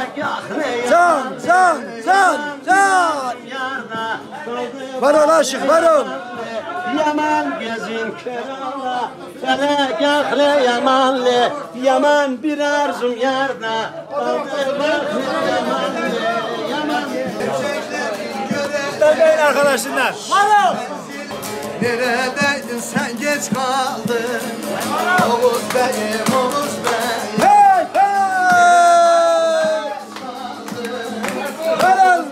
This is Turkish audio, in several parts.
Can. Varol aşık, varol. Yaman gezin kerala, felekakle yamanle, yaman bir arzum yarda, Söyleyin arkadaşlar. Varol! Neredeydin sen geç kaldın? Oğuz Bey'im, Oğuz Bey. Hey! Varol.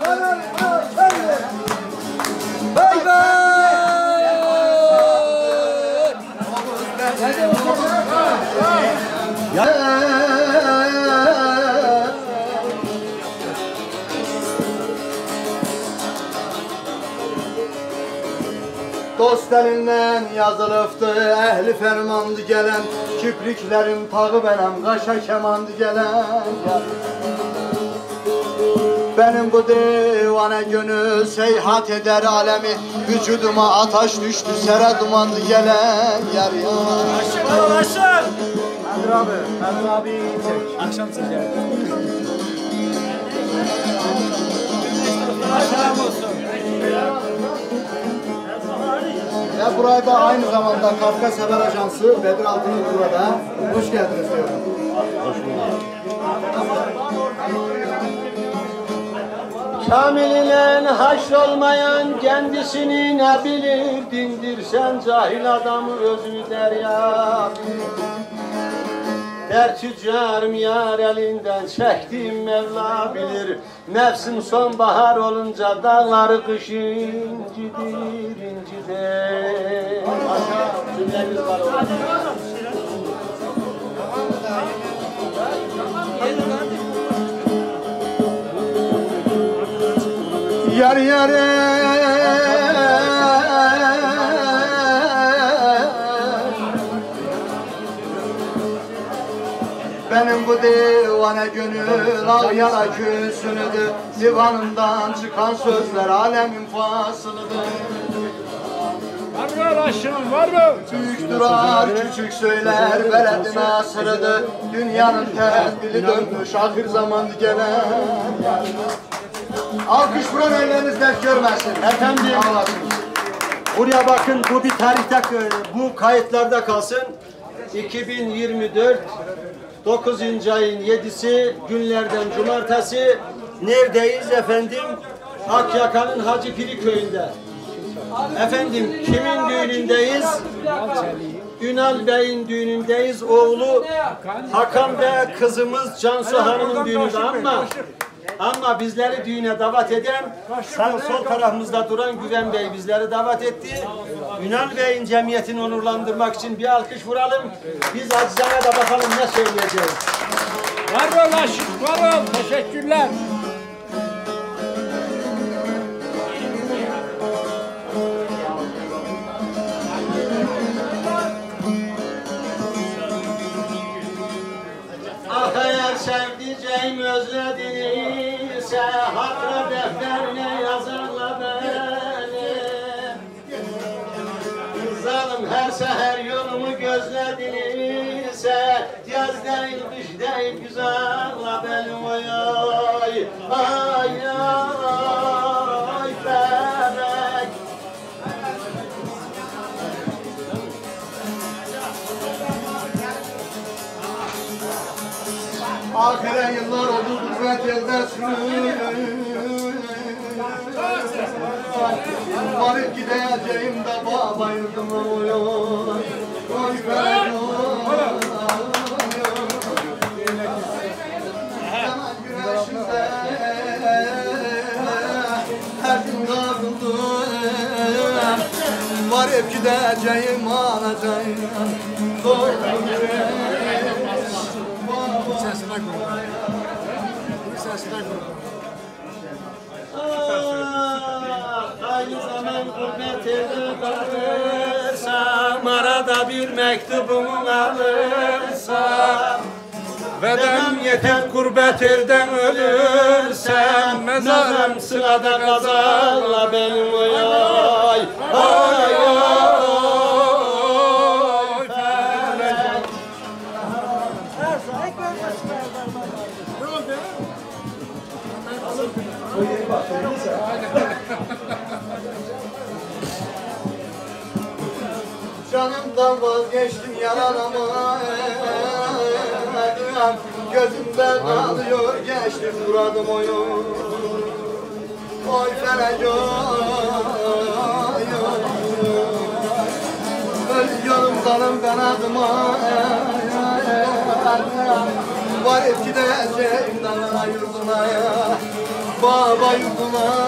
Bay bay. Dost elinden yazılıbdı, ehli fermandı gelen, kipriklerin tağı benim, kaşa kemandı gelen. Benim bu divane gönül seyhat eder alemi, vücuduma ateş düştü, sere dumandı gelen yer yana. Aşın. Kadir abi çek. Akşam çeker. Ve burayı da aynı zamanda Kafkas Haber Ajansı Bedir Altın'ın burada. Hoş geldiniz diyorum. Hoş bulduk. Kamil ile haşrolmayan kendisini ne bilir, dindirsen cahil adamı özünü derya bilir. Der tüccarım yar elinden çektiğim Mevla bilir. Mevsim sonbahar olunca dağları kış incidir. Cümlemiz var orada. Yar benim bu divane gönül ağyala küsünüdür. Divanından çıkan sözler alemin fasılıdır. Var aşın, var mı? Büyük durar, küçük söyler, veledin asırıdır. Dünyanın tedbili dönmüş, ahir zamanı gelen. Alkış vuran elleriniz dert görmesin. Efendim, buraya bakın, bu bir tarihte, bu kayıtlarda kalsın. 2024 9. ayın 7'si günlerden cumartesi. Neredeyiz efendim? Akyaka'nın Hacı Piri köyünde. Efendim kimin düğünündeyiz? Ünal Bey'in düğünündeyiz. Oğlu Hakan ve kızımız Cansu Hanım'ın düğününde ama bizleri düğüne davet eden sol tarafımızda duran Güven Bey bizleri davet etti. Ünal Bey'in cemiyetini onurlandırmak için bir alkış vuralım. Biz acizane da bakalım ne söyleyeceğiz. Var ol aşık, var ol. Teşekkürler. Ah eğer sevdiceğim özlediyse hatıra defterine yazarla beni. Zalim her seher yolumu gözlediyse yaz değil kış değil güzelle benim oy ay ay ay felek. Ahire yıllar oldu gurbet yelde sürün. Varıp gideceğim de babayırdım oy oy. Oy felek oy. Hemen güneşimde her gün kaldım. Varıp gideceğim alacağım. Doğru aynı zaman gurbet elde kalırsam, arada bir mektubumu alırsam, Vedem yetip gurbet elden ölürsem, mezarım sırada kazanla benim oy ay ay ay felek. Canımdan vazgeçtim yalanama. Gözümden ağlıyor geçtim duradım oyun. Oy felek oy. Ölüyorum canım kanadıma. Var etkileyeceğim dağına yurduna ya. Baba yurduna.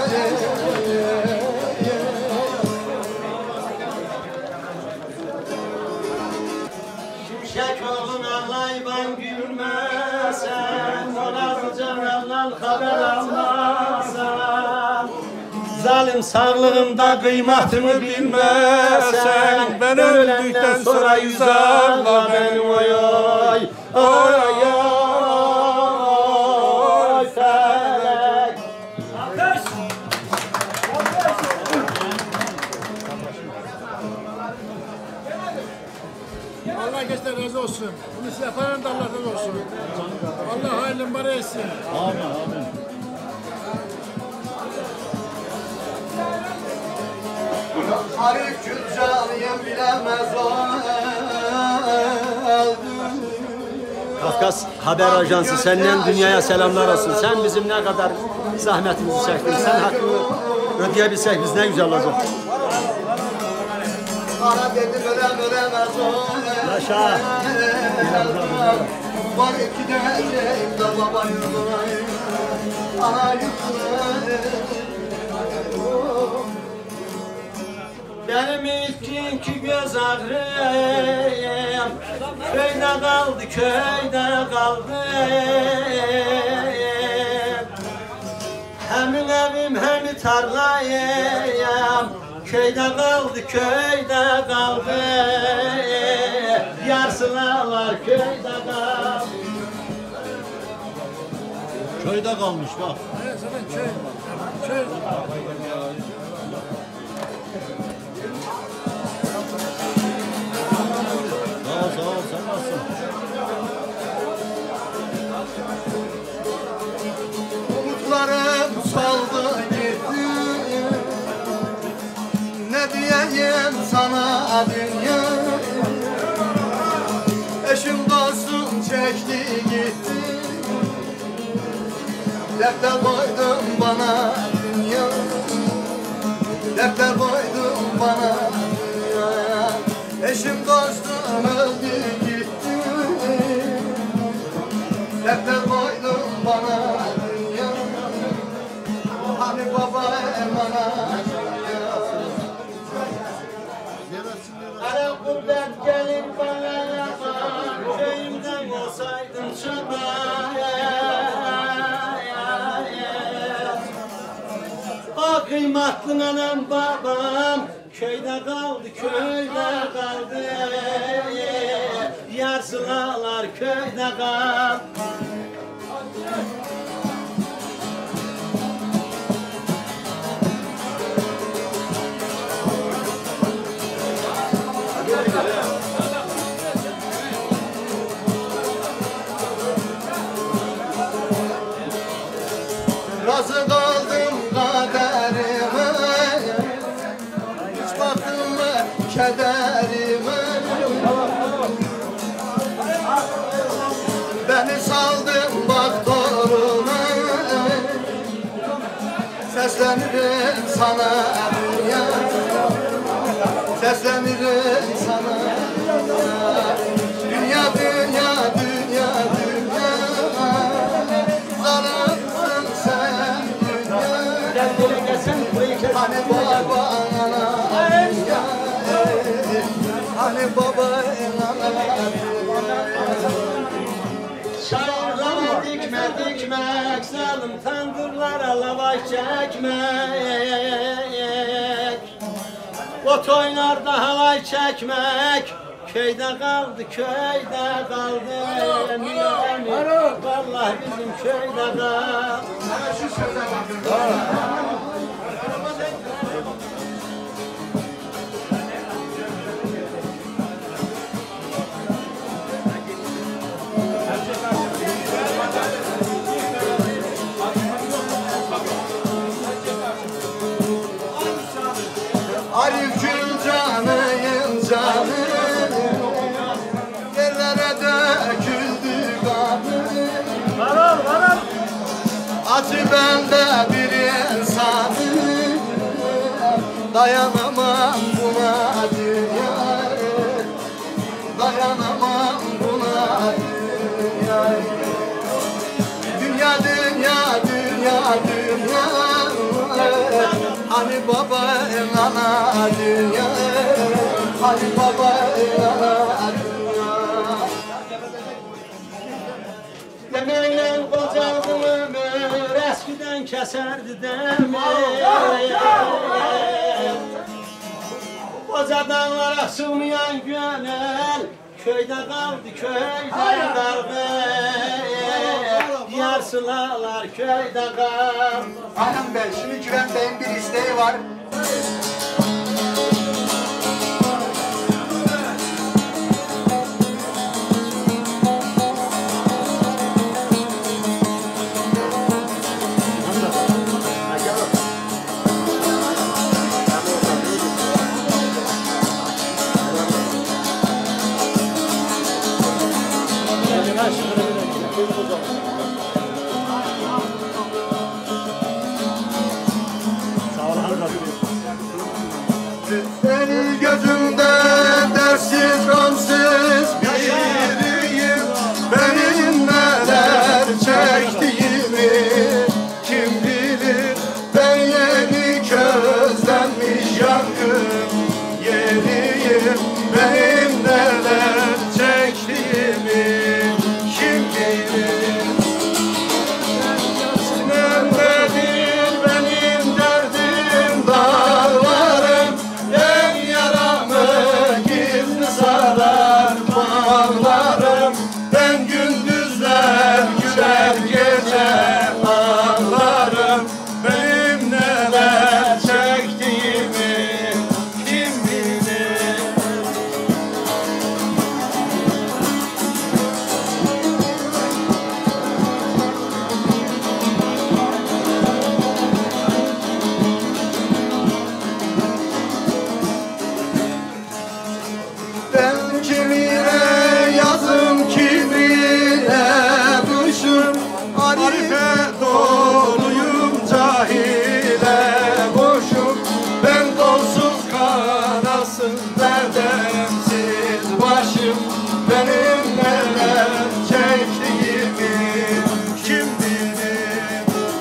Şimşek olun ağlayban gülmesen, Olazı canlardan haber almazsan. Zalim sağlığımda kıymatımı bilmezsen, ben öldükten sonra yüz ağla beni oy oy. Oy oy oy felek. Allah geçten razı olsun. Bunu size yapan da Allah razı olsun. Allah hayırlı mübarek etsin. Amin amin. Arif Gülcan'ıyım bilemez o. Kafkas Haber Ajansı senden dünyaya selamlar olsun. Sen bizim ne kadar zahmetimizi çektin. Sen hakkını ödeyebilsek biz ne güzel olacak. Ana dedim ölemez o. Yaşa. Var iki geleceğim de baba yurduna. Ana yurduna. Benim ilkinki göz ağrım köyde kaldı. Hem evim hem tarlayım köyde kaldı. Yarsılar köyde kaldı. Köyde kalmış bak. Evet, zaten köy. Sağ ol sen nasılsın? Umutlarım saldı gitti. Ne diyeyim sana dünya. Eşim dostum çekti gitti. Defter koydum bana dünya. Defter koydum bana dünya. Eşim dostum öldü gitti. Defter koydum bana dünya. Hani baba emanet dünya. Ara gurbet gelin bana yaman, köyümden olsaydım çoban. O kıymetli anam babam köyde kaldı. Yarsılar köyde kaldı. Razı kaldım kaderime. Hiç baktım mı kederime. Beni saldım bak toruna. Seslenirim sana dünya. Seslenirim sana dünya. Dünya zalimsin sen dünya. Hani baba ana dünya. Hani baba ana. Şairlere dikmek, zalim tandırlara lavaş çekmek. Ot oynarda halay çekmek, köyde kaldı. Vallahi bizim köyde kaldı. Arif Gülcan'ıyım canım. Acı bende bir insanım, dayanamam buna dünya, dayanamam buna dünya. Dünya, dünya, dünya, dünya, hani baba ana dünya, hani baba ana dünya. Demeyle kocadım ömür, eskiden keserdi demir. Koca dağlara sığmayan gönül, köyde kaldı köyde darbe. Diyar sılalar köyde kal. Ayhan Bey, şimdi Güven Bey'in bir isteği var. Senin gözünde dersiz gamsız biriyim, benim neler çektiğimi kim bilir. Ben yeni közlenmiş yangın yeriyim, benim neler çektiğimi kim bilir. Nerededir benim derdim dağlarım, en yaramı gizli sarar bağlarım. Ben gündüzler güler gece ağlarım, benim neler çektiğimi kim bilir. Ben kimine yazım, kimine kuşum, arife doluyum, cahile boşum. Ben dolsuz kanasız derdemsiz başım, benim neler çektiğimi kim bilir.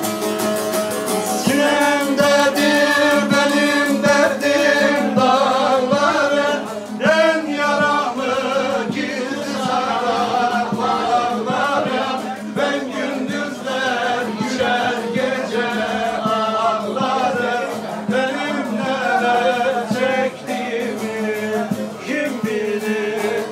Sinemdedir benim derdim dağları, en yaramı gizli sarar bağlarım. Ben gündüzler güler gece ağlarım, benim neler çektiğimi kim bilir.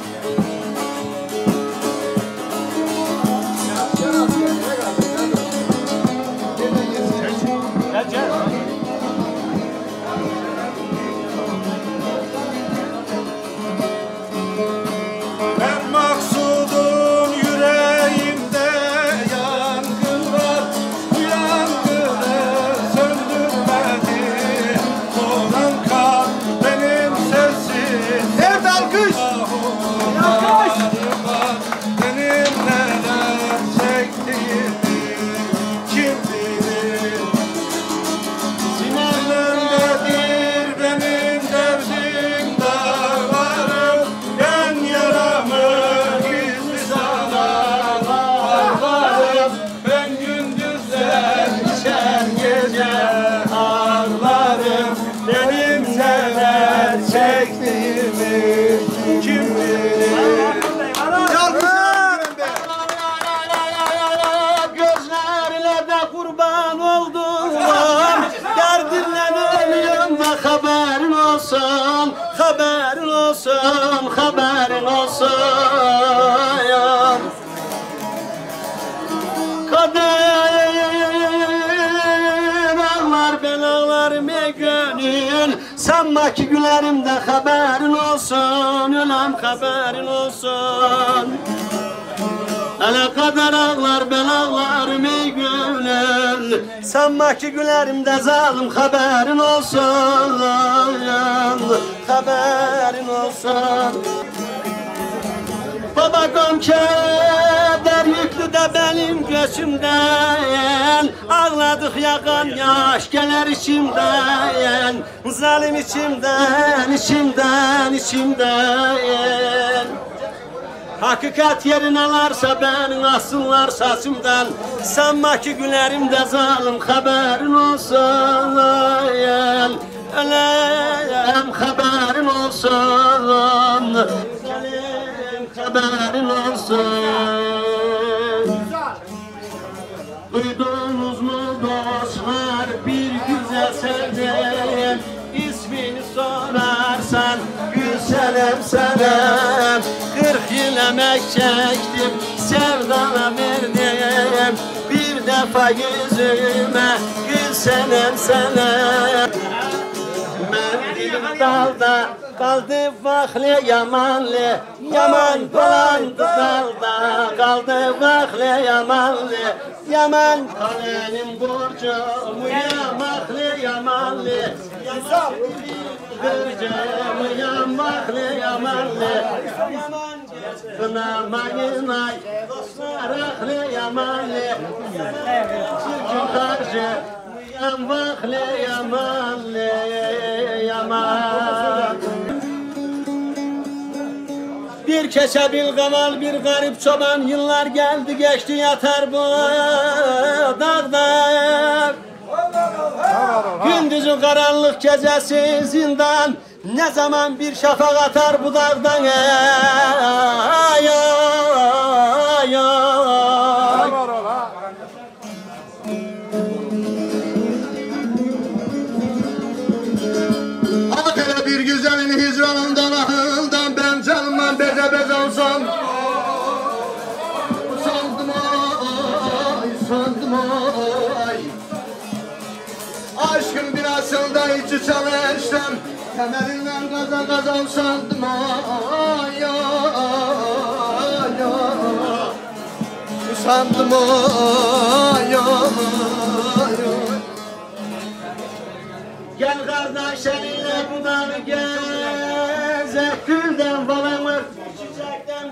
Ben maksudum yüreğimde yangın var, bu yangını söndürmedi soğudan kar. Benim sessiz evet alkış benim neler çektiğimi kim bilir. Sinemdedir benim derdim dağlarım, en yaramı gizli sanar bağlarım. Ben gündüzler içer gece ağlarım, benim neler çektiğimi kim bilir. Gözlerine de kurban oldum, derdinle ölüyorum da haberin olsun, haberin olsun, haberin olsun. Kader ağlar ben ağlarım ey gönül, sanma ki gülerim de haberin olsun, ölem haberin olsun. Hele kader ağlar ben ağlarım ey gönül, sanma ki gülerim de zalim haberin olsun, haberin olsun. Tabakam keder yüklü de benim göğsümden. Ağladık yakan yaş gelir içimden. Zalim içimden, içimden, içimden. Hakikat yerini alarsa benim asıllar saçımdan. Sanma ki gülerimde zalim haberin olsun. Ölem haberin olsun. Ölem haberin olsun. Duydunuz mu dostlar bir güzel sevdim. İsmini sorarsan Gülsenem Senem. 40 yıl emek çektim, sevdana verdim. Bir defa yüzüme Gülsenem Senem. Mendilim dalda kaldı vakli yamanlı. Yaman dolandı dalda kaldı vakli yamanlı. Yaman kalenin borcumu yamaklı yamanlı. Yaman kırcamı yamaklı yamanlı. Yaman kınamayın ay dostlar aklı yamanlı. Çünkü karşı yamaklı yamanlı yaman. Bir keçe bir kaval bir garip çoban. Yıllar geldi geçti yatar bu dağda. Gündüzün karanlık gecesi zindan. Ne zaman bir şafak atar bu dağdan. Ay ay ay. Akele bir güzelin hicranından ahından ben canımdan beze beze olsam. Sandım ay, sandım ay. Aşkın birasında içi çalıştım. Temelinden gaza gaza sandım ay, ay, ay. Sandım ay, ay, ay. Gel kardeş seninle bu dağı gezek. Gülden falanır, çiçekten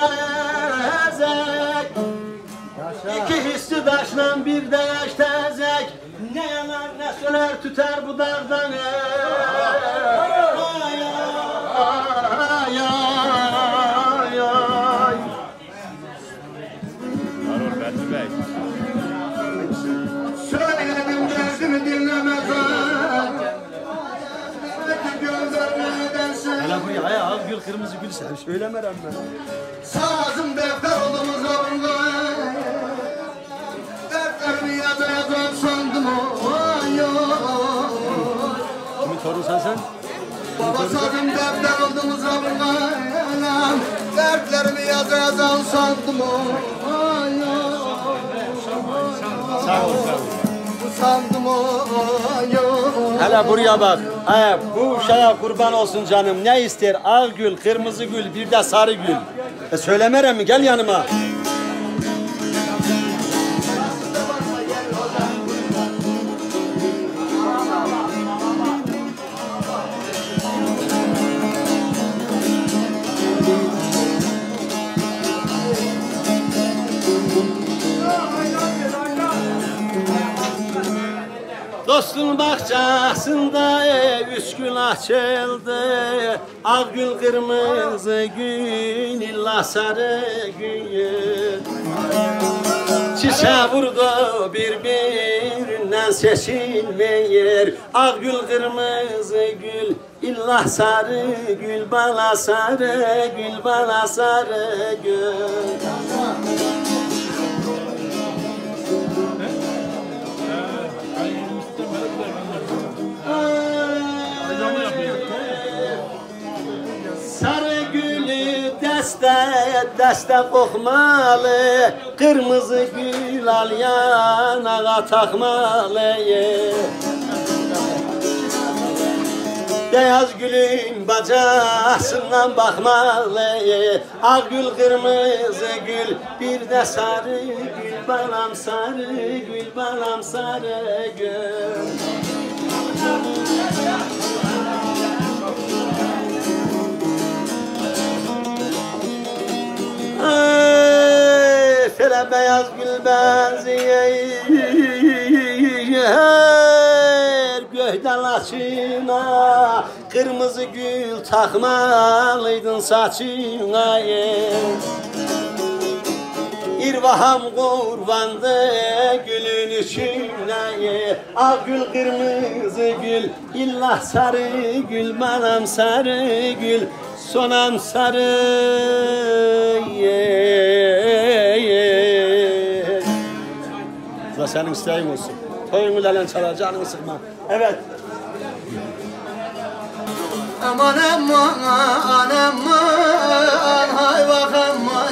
bezek. İki hissi taşla bir de yaş tezek. Ne yanar ne söner tüter bu dağdan. Ay ay ay ay. Söyledim derdimi dinlemezler. Hele buraya aya al gül kırmızı gül sen söylemerem ben. Sazım defter oldum zorunda. Defterimi yaza yaza sandım ay ay. Kimin torunsan sen? Baba sazım defter oldum zorunda. Dertlerimi yaza yaza sandım ay ay. Sağ ol sağ ol. Sandım ay ay. Hele buraya bak. He, bu uşağa kurban olsun canım. Ne ister? Al gül, kırmızı gül, bir de sarı gül. Söylemerem mi? Gel yanıma. Dostun bahçesinde üç gül açıldı. Al gül, kırmızı gül, illa sarı gül. Çiçeğe vurdu birbirinden seçilmeyer. Al gül, kırmızı gül, illa sarı gül, bana sarı gül, bana sarı gül. Sarı gülü deste kokmalı, kırmızı gül al yanağa takmalı. Beyaz gülün bacasından bakmalı. Ak gül, kırmızı gül, bir de sarı gül, balam sarı gül, balam sarı gül. Gülüne beyaz gül benziyor gökten açına, kırmızı gül takmalıydın saçına. İrvaham kurbandı gülün içine, al gül kırmızı gül, illah sarı gül, manam sarı gül, sonam sarı. Sıra senin isteğin olsun. Toyunu lalen çalar, canını sıkma. Evet. Aman aman aman, hay bak aman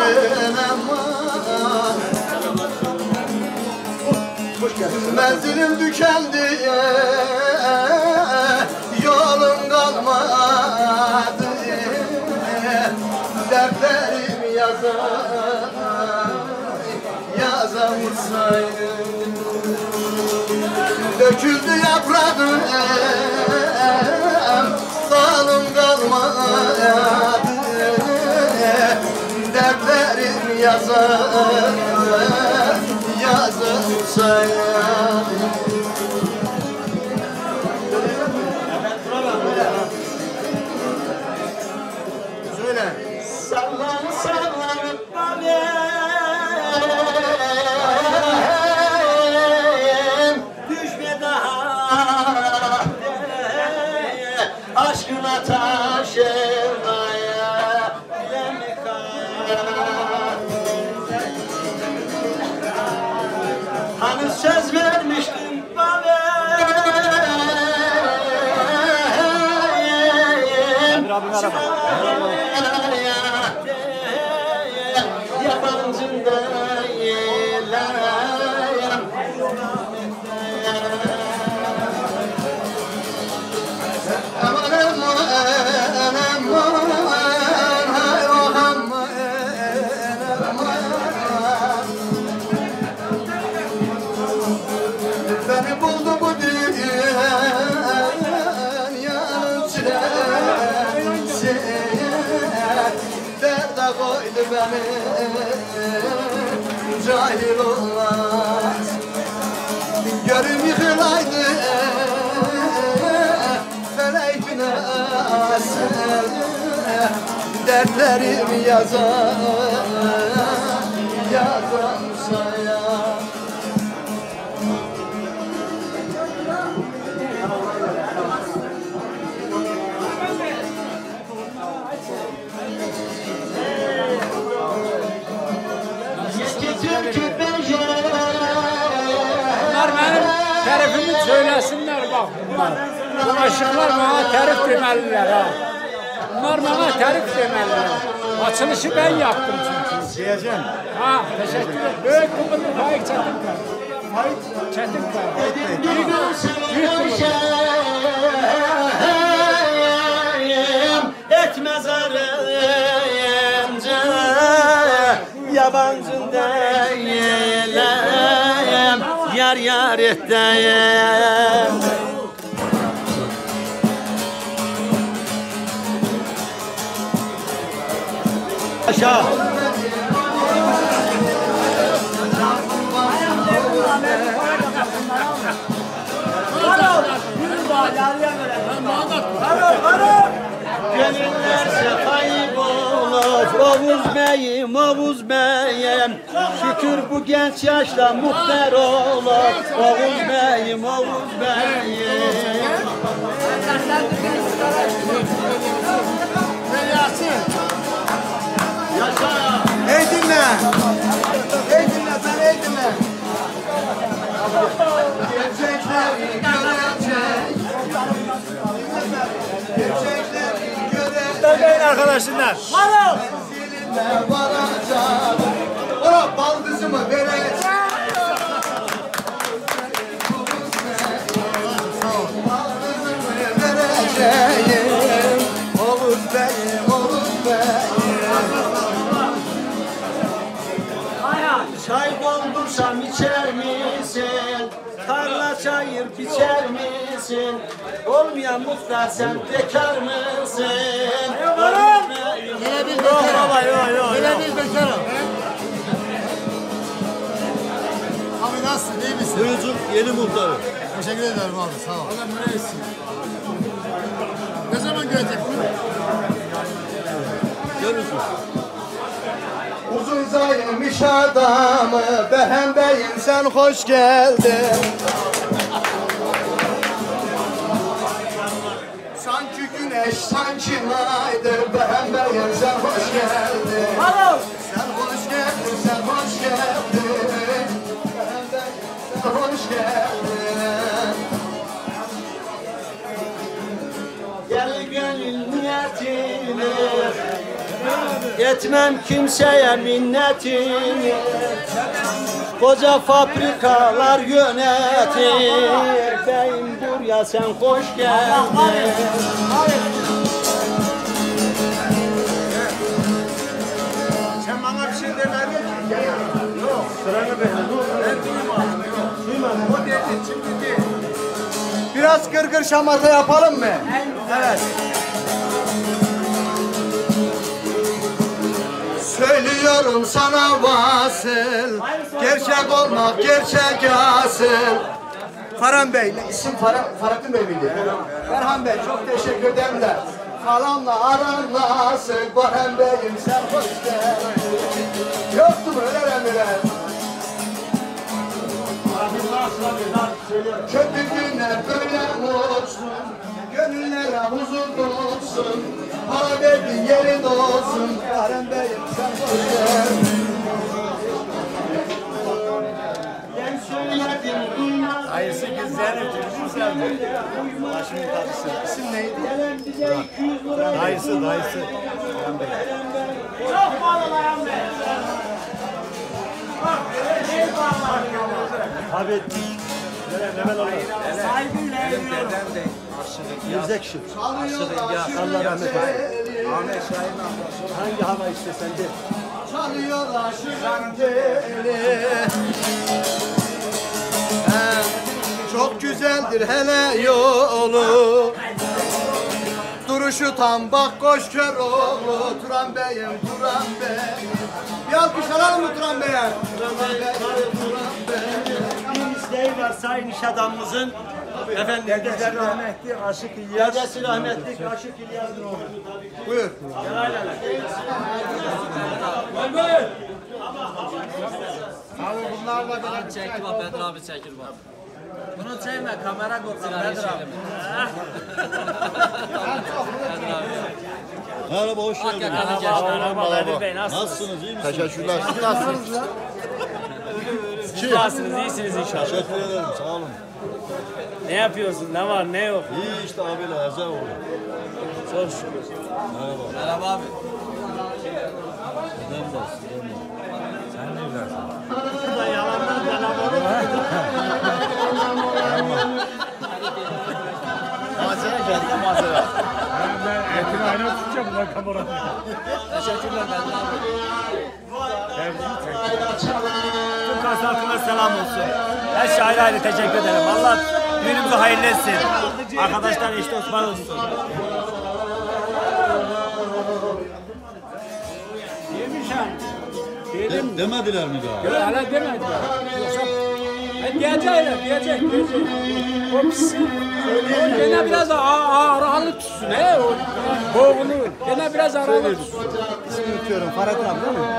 aman. Menzilim tükendi, yolum kalmadı. Dertlerimi yazamışsaydım. Döküldü yaprağım, dalım kalmadı. Dertlerim yazılsaydım. Söyle. Sallan sallan babem, düşme daha aşkına taşırmaya bilemi kar. Hani söz vermiştim babem, yabancında yelayım. Aman aman aman, hay oh aman aman. Beni buldu bu dünyanın çilesi, derde koydu beni, cahil olmaz. Görüm yıkılaydı felek binası, dertlerimi yazamsa ya. Bunlar benim tərifimi söylesinler bak bunlar. Bu aşıklar bana tərif demeliler ha. Bunlar bana tərif demeliler. Açılışı ben yaptım çünkü. Diyeceğim. Ha, teşekkür ederim. Büyük kumurlu Faik Çetinkaya. Faik Çetinkaya. Büyük kumurlu. Etmez arayınca yabancında yelayım, yar yar etteyim. Aşağı. Gönüllerse kaybolur, Oğuz beyim, şükür bu genç yaşta muhtar olur, Oğuz beyim. Yaşa! Ey dinle! Ey dinle sen, ey dinle! Gerçekleri görecek, gerçekleri görecek. Söyleyin arkadaşlar. Menziline varacak, o baldızımı verecek. Baldızımı vereceğim, Oğuz beyim, Oğuz beyim. Çay doldursam içer misin? Tarla çayır biçer misin? Olmayan muhtar sen bekar mısın? Hele biz bekarım. Hele biz bekarım. nasılsın? İyi misin? Kuyucuk yeni muhtarı. Teşekkür ederim abi. Sağ ol. Adam neresi? Ne zaman görecek bunu? Görürsün. Uzun zayımış adamı Behem Bey'im sen hoş geldin. Sanki güneş sanki aydır Behem Bey'im sen hoş geldin. Sen hoş geldin, sen hoş geldin. Behem Bey'im sen hoş geldin. Gel gönül niyetini, etmem kimseye minnetini. Koca fabrikalar yönetir, beyim buraya sen hoş geldin. Sen bana bir şey demedin ki. Yok, sıranı beğendim. Ben duymadım. O dedi şimdi değil. Biraz gırgır şamata yapalım mı? Evet. Söylüyorum sana vasıl, gerçek olmak gerçek asıl. Ferhan Bey, isim Fahrettin Bey miydi? Ferhan Bey çok teşekkür ederim de. Kalanla aran nasıl? Ferhan Bey'im sen hoş geldin. Yoktu mu öyle emirler? Kötü günler böyle olsun, gönüllere huzur olsun, para verdiğin yerin olsun, Ferhan Bey'im sen hoş geldin. Ben söyledim duymaz. Hayırlısı güzel, güzel. Başımın tatısı. İsim neydi? Gelen bize 200 lira. Dayısı. Çok pahalı Ayhan Bey. Abi. Hemen olur. Saygıyla eğiliyorum. Yüzek şu. Allah rahmet eylesin. Ahmet Şahin hangi hava istesen de. Çalıyorlar şu teli. Çok güzeldir hele yolu. Duruşu tam bak koş kör oğlu. Turan Bey'im Turan Bey. Bir alkış alalım mı Turan Bey'e? Bir isteği var sayın iş adamımızın. Efendim dedesi rahmetli Aşık İlyas. Dedesi rahmetli Aşık İlyas'ın oğlu. Buyur. Abi bunlarla böyle Çekti bak Bedir abi çekir bak. Bunu çekme kamera korkar Bedir abi. Bedir abi. Merhaba hoş geldiniz. Hakikaten geçti. Bedir Bey nasılsınız? Nasılsınız iyi misiniz? Teşekkürler. Siz nasılsınız? Siz nasılsınız? İyisiniz inşallah. Teşekkür ederim sağ olun. Ne yapıyorsun? Ne var? Ne yok? İyi işte abiyle Ezer oldu. Çok şükür. Merhaba. Merhaba abi. Sizden de. Sen ne dersin? Mazere geldik mazere. Etini ayna tutacağım bunlar kamerada. Teşekkürler Bedir abi. Tüm Kars halkına selam olsun. Her şey ayrı ayrı teşekkür ederim. Allah düğünümüzü hayırlı etsin. Arkadaşlar işte Osman olsun. Demişim. Dedim. Demediler mi daha? Yok hala demediler. Yoksa diyecek. O pisi. Gene biraz ağırlı tutsun he. O boğulu. Gene biraz ağırlı tutsun. İsmini unutuyorum. Fahrettin abi değil mi?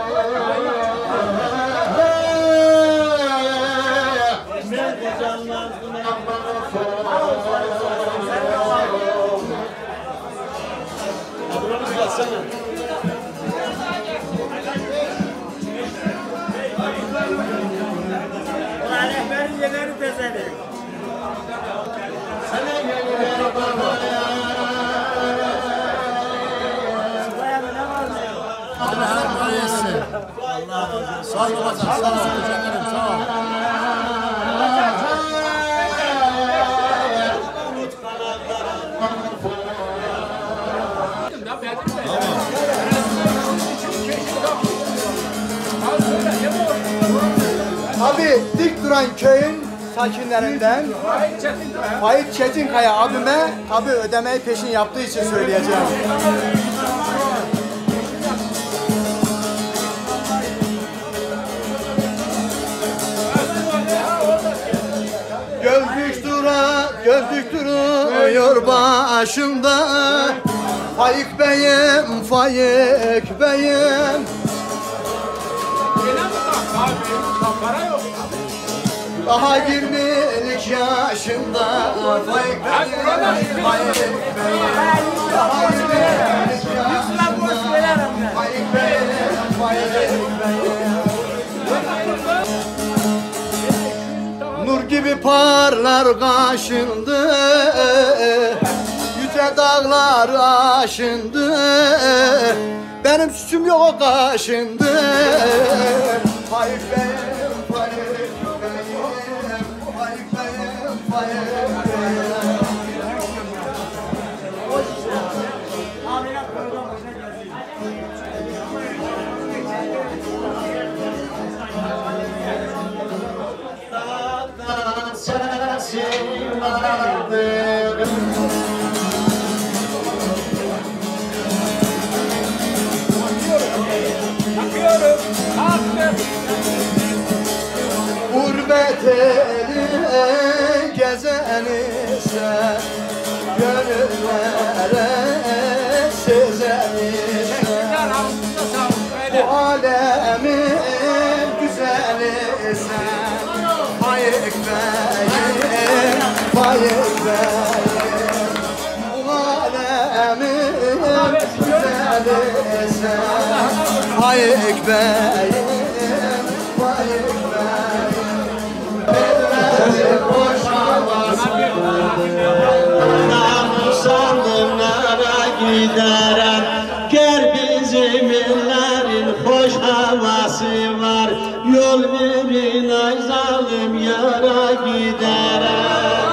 Rehberin yeleri tezeli. Allah etsin. Sağ ol babacığım. Sağ ol. Teşekkür ederim. Sağ ol. Abi dik duran köyün sakinlerinden Faik Çetinkaya abime tabi ödemeyi peşin yaptığı için söyleyeceğim. Gözlük duruyor başımda. Faik beyim, Faik beyim. Daha 20'lik yaşında Faik beyim, Faik beyim. Daha 20'lik yaşında Faik beyim, Faik beyim. Nur gibi parlar kaşındı, yüce dağlar aşındı. Benim suçum yok o kaşındı. Faik beyim, Faik beyim, Faik beyim, Faik beyim. Sesim vardır. Gurbet eline gezen ise, gönüllere sezen ise, bu alemin güzeli sen. Faik beyim, Faik beyim, bu alemin güzeli sen. Faik beyim, Faik beyim. Sandım nara giderem. Gel bizim illerin hoş havası var. Yol verin ay zalim yara giderem.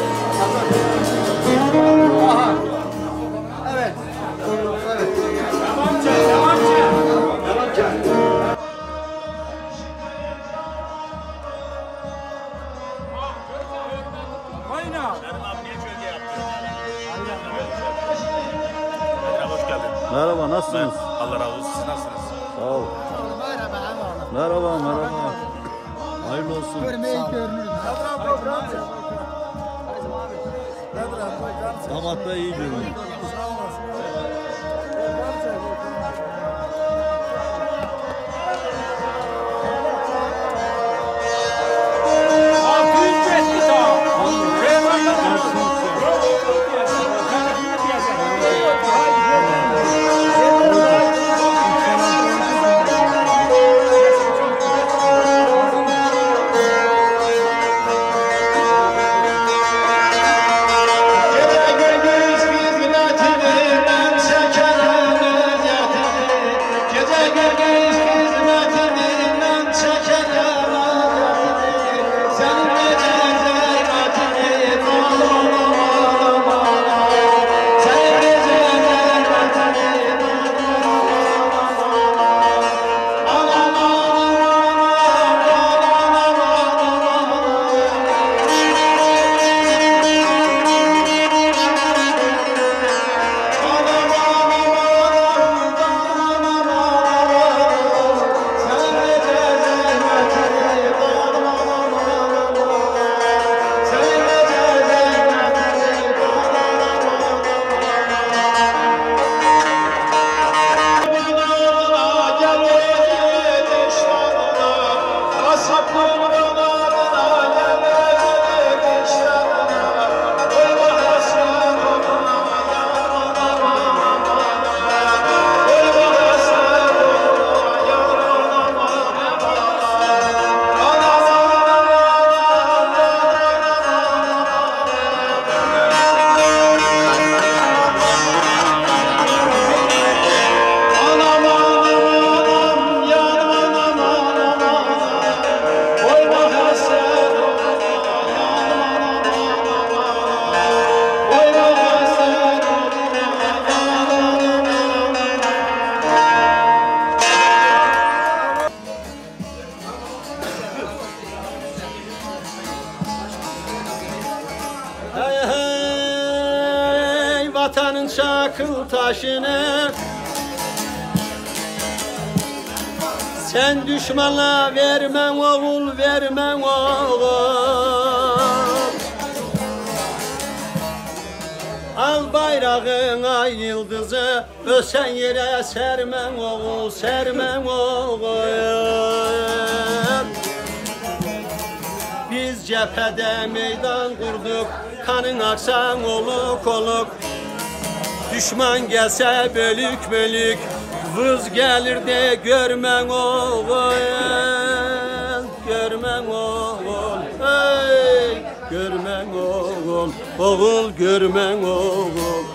Evet. Merhaba, nasılsınız? Allah razı olsun. Siz nasılsınız? Sağ ol. Merhaba, merhaba. Hayırlı olsun. Damat da iyi görünüyor. vatanın çakıl taşını sen düşmana vermen oğul, vermen oğul. bayrağın ay yıldızı, ösen yere sermen oğul, sermen oğul. Biz cephede meydan kurduk, kanın aksan oluk oluk. Düşman gelse bölük bölük, vız gelir de görmen oğul, görmen oğul, hey, görmen oğul, oğul görmen oğul.